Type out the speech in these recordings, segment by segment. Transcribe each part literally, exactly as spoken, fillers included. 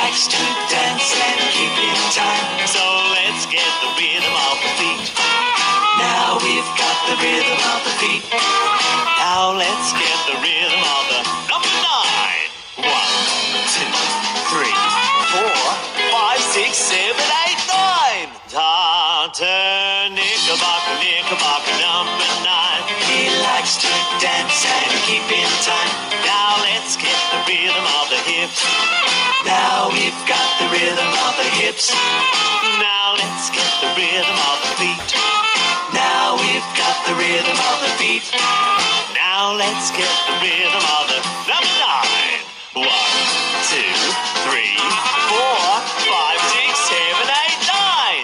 likes to dance and keep in time. So let's get the rhythm of the feet. Now we've got the rhythm of the feet. Now let's get the rhythm of the number nine. One, two, three, four, five, six, seven, eight, nine. Doctor Knickerbocker, Knickerbocker, number nine. He likes to dance and keep in time. Now let's get the rhythm of the hips. Now we've got the rhythm of the hips. Now let's get the rhythm of the feet. Now we've got the rhythm of the feet. Now let's get the rhythm of the number nine. One, two, three, four, five, six, seven, eight, nine.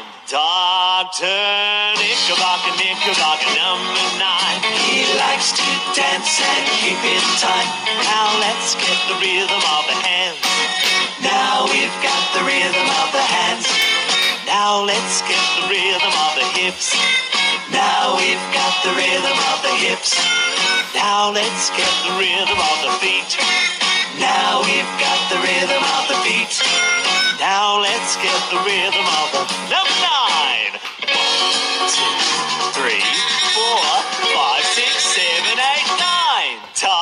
Doctor Knickerbocker, Knickerbocker, number nine. He likes to dance and keep in time. Now let's get the rhythm of the hands. Now we've got the rhythm of the hands. Now let's get the rhythm of the hips. Now we've got the rhythm of the hips. Now let's get the rhythm of the feet. Now we've got the rhythm of the feet. Now let's get the rhythm of the number nine. One, two, three, four, five, six, seven, eight, nine.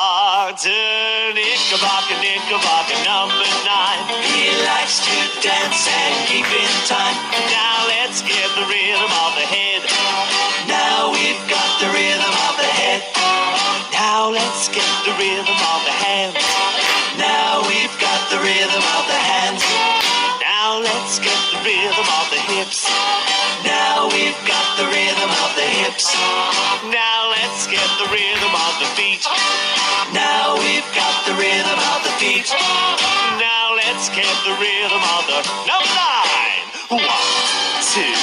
Doctor Knickerbocker, Knickerbocker, number nine. He likes to dance and keep in time. Now let's get the rhythm of the head. Now we've got the rhythm of the head. Now let's get the rhythm of the hands. Now we've got the rhythm of the hands. Now let's get the rhythm of the hips. Now we've got the rhythm of the hips. Now let's get the rhythm of the feet. Now we've got the rhythm of the feet. Now let's get the rhythm of the number nine. One, two,